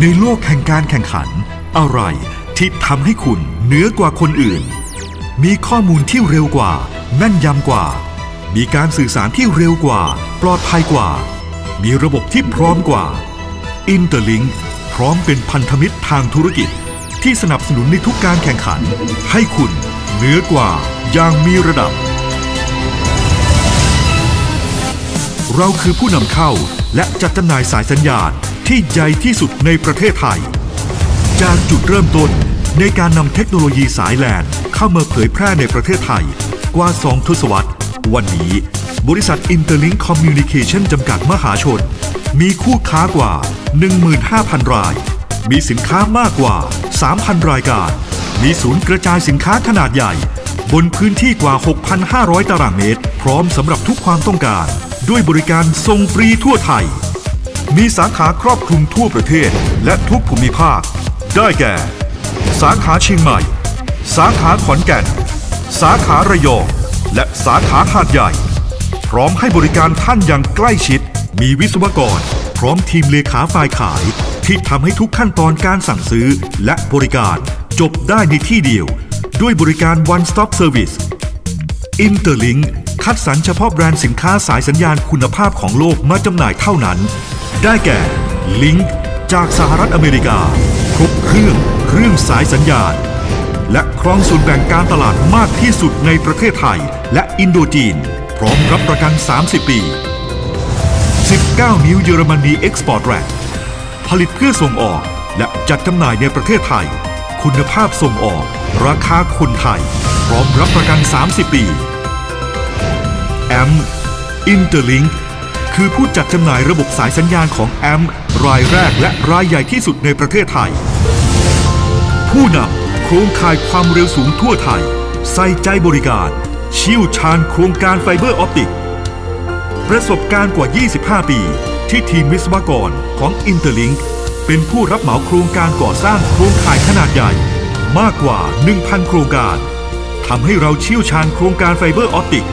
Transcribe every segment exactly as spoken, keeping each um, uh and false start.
โลกแห่งการแข่งขันอะไรที่ทำให้คุณเหนือกว่าคนอื่นมีข้อมูลที่เร็วกว่าแม่นยำกว่ามีการสื่อสารที่เร็วกว่าปลอดภัยกว่ามีระบบที่พร้อมกว่า Interlink พร้อมเป็นพันธมิตรทางธุรกิจที่สนับสนุนในทุกการแข่งขันให้คุณเหนือกว่าอย่างมีระดับเราคือผู้นำเข้าและจัดจำหน่ายสายสัญญาณที่ใหญ่ที่สุดในประเทศไทยจากจุดเริ่มต้นในการนำเทคโนโลยีสายแลนเข้ามาเผยแพร่ในประเทศไทยกว่าสองทศวรรษวันนี้บริษัท Interlink Communication จำกัดมหาชนมีคู่ค้ากว่า หนึ่งหมื่นห้าพัน รายมีสินค้ามากกว่า สามพัน รายการมีศูนย์กระจายสินค้าขนาดใหญ่บนพื้นที่กว่า หกพันห้าร้อย ตารางเมตรพร้อมสำหรับทุกความต้องการด้วยบริการส่งฟรีทั่วไทยมีสาขาครอบคลุมทั่วประเทศและทุกภูมิภาคได้แก่สาขาเชียงใหม่สาขาขอนแก่นสาขาระยองและสาขาหาดใหญ่พร้อมให้บริการท่านอย่างใกล้ชิดมีวิศวกรพร้อมทีมเลขาฝ่ายขายที่ทำให้ทุกขั้นตอนการสั่งซื้อและบริการจบได้ในที่เดียวด้วยบริการ One Stop Service Interlink คัดสรรเฉพาะแบรนด์สินค้าสายสัญญาณคุณภาพของโลกมาจำหน่ายเท่านั้นได้แก่ Link จากสหรัฐอเมริกาครบเครื่องเครื่องสายสัญญาณและครองส่วนแบ่งการตลาดมากที่สุดในประเทศไทยและอินโดจีนพร้อมรับประกันสามสิบปีสิบเก้านิ้วเยอรมนี Export Rack ผลิตเพื่อส่งออกและจัดจำหน่ายในประเทศไทยคุณภาพส่งออกราคาคนไทยพร้อมรับประกันสามสิบปี แอม Interlink คือผู้จัดจำหน่ายระบบสายสัญญาณของ แอม รายแรกและรายใหญ่ที่สุดในประเทศไทยผู้นำโครงข่ายความเร็วสูงทั่วไทยใส่ใจบริการเชี่ยวชาญโครงการไฟเบอร์ออปติกประสบการณ์กว่ายี่สิบห้าปีที่ทีมวิศวกรของ Interlink เป็นผู้รับเหมาโครงการก่อสร้างโครงข่ายขนาดใหญ่มากกว่า หนึ่งพัน โครงการทำให้เราเชี่ยวชาญโครงการไฟเบอร์ออปติก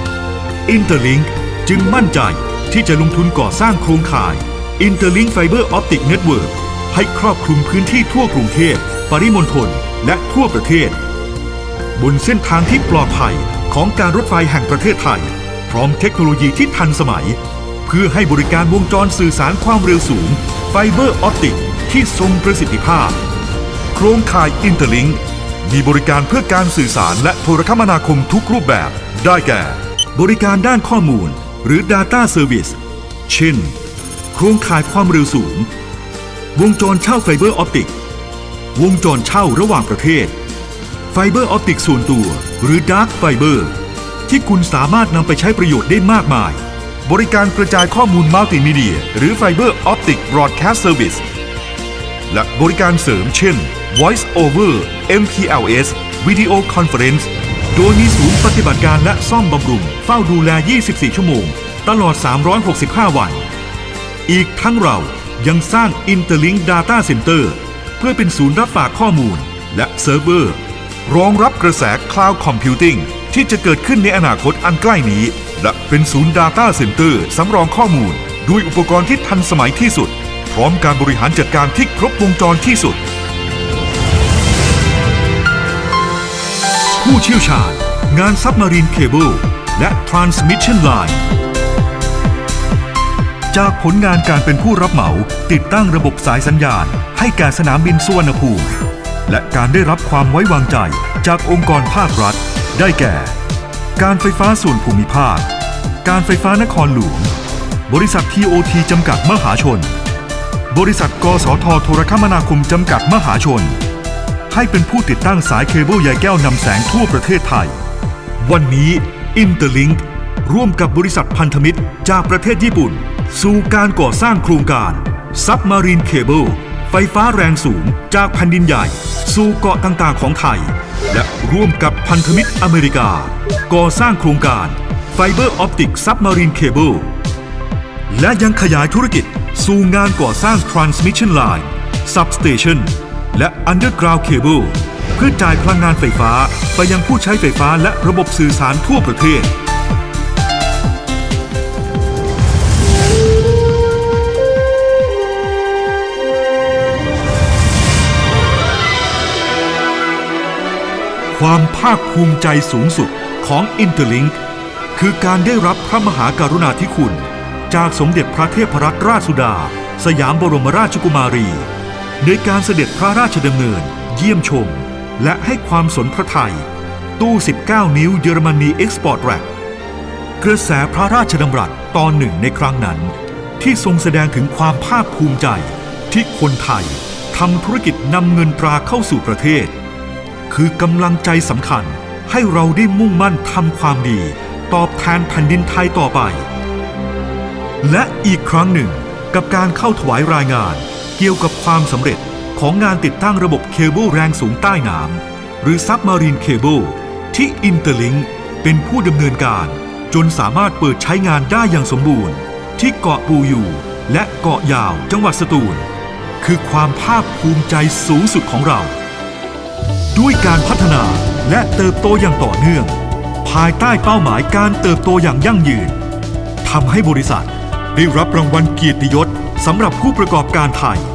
Interlink จึงมั่นใจที่จะลงทุนก่อสร้างโครงข่าย Interlink Fiber Optic Network ให้ครอบคลุมพื้นที่ทั่วกรุงเทพปริมณฑลและทั่วประเทศบนเส้นทางที่ปลอดภัยของการรถไฟแห่งประเทศไทยพร้อมเทคโนโลยีที่ทันสมัยเพื่อให้บริการวงจรสื่อสารความเร็วสูงไฟเบอร์ออปติกที่ทรงประสิทธิภาพโครงข่าย Interlink มีบริการเพื่อการสื่อสารและโทรคมนาคมทุกรูปแบบได้แก่บริการด้านข้อมูลหรือ Data Service เช่นโครงข่ายความเร็วสูงวงจรเช่าไฟเบอร์ออปติกวงจรเช่าระหว่างประเทศไฟเบอร์ออปติกส่วนตัวหรือ Dark Fiber ที่คุณสามารถนำไปใช้ประโยชน์ได้มากมายบริการกระจายข้อมูลมัลติมีเดียหรือ Fiber Optic Broadcast Service และบริการเสริมเช่น Voice Over เอ็ม พี แอล เอส Video Conference โดยมีศูนย์ปฏิบัติการและซ่อมบำรุงเฝ้าดูแลยี่สิบสี่ชั่วโมงตลอดสามร้อยหกสิบห้าวันอีกทั้งเรายังสร้าง Interlink Data Center เพื่อเป็นศูนย์รับฝากข้อมูลและเซิร์ฟเวอร์รองรับกระแส Cloud Computing ที่จะเกิดขึ้นในอนาคตอันใกล้นี้และเป็นศูนย์ Data Center สำรองข้อมูลด้วยอุปกรณ์ที่ทันสมัยที่สุดพร้อมการบริหารจัดการที่ครบวงจรที่สุดผู้เชี่ยวชาญงาน Submarine Cable และ Transmission Line จากผลงานการเป็นผู้รับเหมาติดตั้งระบบสายสัญญาณให้แก่สนามบินสุวรรณภูมิและการได้รับความไว้วางใจจากองค์กรภาครัฐได้แก่การไฟฟ้าส่วนภูมิภาคการไฟฟ้านครหลวงบริษัท ที โอ ที จำกัดมหาชนบริษัทกสทโทรคมนาคมจำกัดมหาชนให้เป็นผู้ติดตั้งสายเคเบิลใยแก้วนำแสงทั่วประเทศไทยวันนี้ Interlink ร่วมกับบริษัทพันธมิตรจากประเทศญี่ปุ่นสู่การก่อสร้างโครงการ Submarine Cable ไฟฟ้าแรงสูงจากแผ่นดินใหญ่สู่เกาะต่างๆของไทยและร่วมกับพันธมิตรอเมริกาก่อสร้างโครงการ Fiber Optic Submarine Cable และยังขยายธุรกิจสู่งานก่อสร้าง Transmission Line Substation และ Underground Cable เพื่อจ่ายพลังงานไฟฟ้าไปยังผู้ใช้ไฟฟ้าและระบบสื่อสารทั่วประเทศความภาคภูมิใจสูงสุดของ Interlink คือการได้รับพระมหากรุณาธิคุณจากสมเด็จพระเทพรัตนราชสุดาสยามบรมราชกุมารีในการเสด็จพระราชดำเนินเยี่ยมชมและให้ความสนพระทัยตู้สิบเก้านิ้วเยอรมนีเอ็กซ์พอร์ตแร็คกระแสพระราชดำรัสตอนหนึ่งในครั้งนั้นที่ทรงแสดงถึงความภาคภูมิใจที่คนไทยทำธุรกิจนำเงินตราเข้าสู่ประเทศคือกำลังใจสำคัญให้เราได้มุ่งมั่นทำความดีตอบแทนแผ่นดินไทยต่อไปและอีกครั้งหนึ่งกับการเข้าถวายรายงานเกี่ยวกับความสำเร็จของงานติดตั้งระบบเคเบิลแรงสูงใต้น้ำหรือซับมารีนเคเบิลที่ Interlink เป็นผู้ดำเนินการจนสามารถเปิดใช้งานได้อย่างสมบูรณ์ที่เกาะปูยูและเกาะยาวจังหวัดสตูลคือความภาคภูมิใจสูงสุดของเราด้วยการพัฒนาและเติบโตอย่างต่อเนื่องภายใต้เป้าหมายการเติบโตอย่างยั่งยืนทำให้บริษัทได้รับรางวัลเกียรติยศสำหรับผู้ประกอบการไทย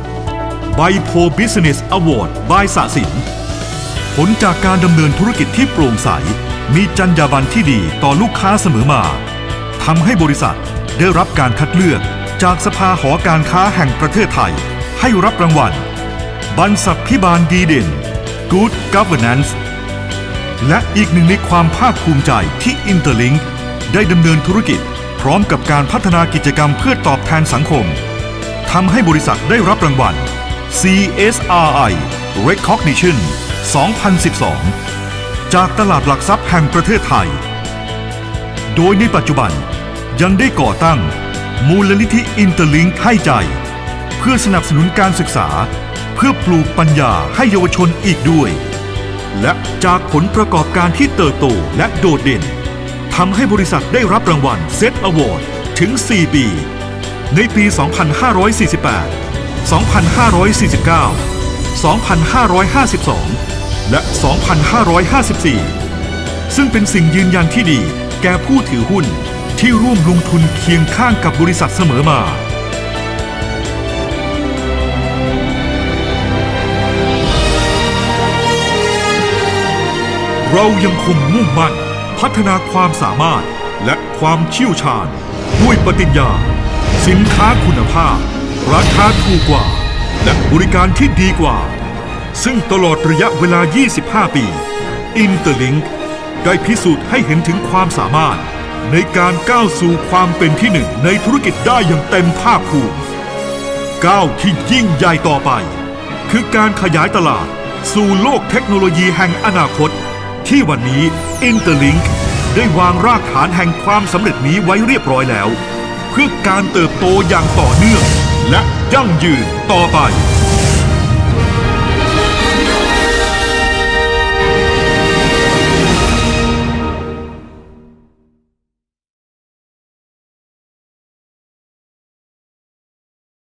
Bipo Business Award by สะสินผลจากการดำเนินธุรกิจที่โปร่งใสมีจรรยาบรรณที่ดีต่อลูกค้าเสมอมาทำให้บริษัทได้รับการคัดเลือกจากสภาหอการค้าแห่งประเทศไทยให้รับรางวัลบรรษัทพิบาลดีเด่น Good Governance และอีกหนึ่งในความภาคภูมิใจที่ Interlink ได้ดำเนินธุรกิจพร้อมกับการพัฒนากิจกรรมเพื่อตอบแทนสังคมทำให้บริษัทได้รับรางวัล ซี เอส อาร์ ไอ Recognition สองพันสิบสองจากตลาดหลักทรัพย์แห่งประเทศไทยโดยในปัจจุบันยังได้ก่อตั้งมูลนิธิ Interlink ให้ใจเพื่อสนับสนุนการศึกษาเพื่อปลูกปัญญาให้เยาวชนอีกด้วยและจากผลประกอบการที่เติบโตและโดดเด่นทำให้บริษัทได้รับรางวัล เซต Award ถึง สี่ ปีในปี สองพันห้าร้อยสี่สิบแปด สองพันห้าร้อยสี่สิบเก้า สองพันห้าร้อยห้าสิบสอง และ สองพันห้าร้อยห้าสิบสี่ ซึ่งเป็นสิ่งยืนยันที่ดีแก่ผู้ถือหุ้นที่ร่วมลงทุนเคียงข้างกับบริษัทเสมอมาเรายังคงมุ่งมั่นพัฒนาความสามารถและความเชี่ยวชาญด้วยปฏิญญาสินค้าคุณภาพราคาถูกกว่าและบริการที่ดีกว่าซึ่งตลอดระยะเวลา ยี่สิบห้า ปี Interlink ได้พิสูจน์ให้เห็นถึงความสามารถในการก้าวสู่ความเป็นที่หนึ่งในธุรกิจได้อย่างเต็มภาคภูมิก้าวที่ยิ่งใหญ่ต่อไปคือการขยายตลาดสู่โลกเทคโนโลยีแห่งอนาคตที่วันนี้ Interlink ได้วางรากฐานแห่งความสำเร็จนี้ไว้เรียบร้อยแล้วเพื่อการเติบโตอย่างต่อเนื่องและยั่งยืนต่อไป